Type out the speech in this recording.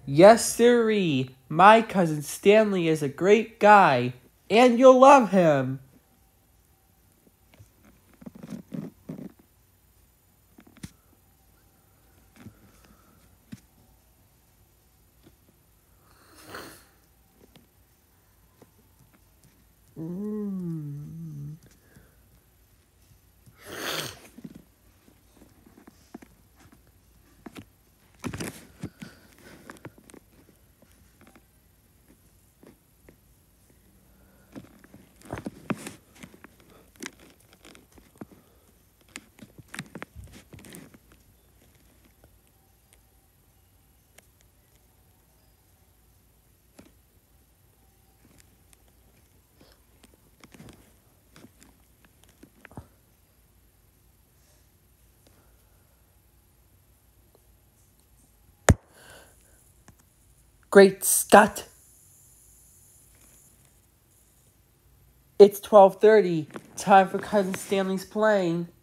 Yes, sirree. My cousin Stanley is a great guy, and you'll love him. Great Scott! It's 12:30. Time for Cousin Stanley's plane.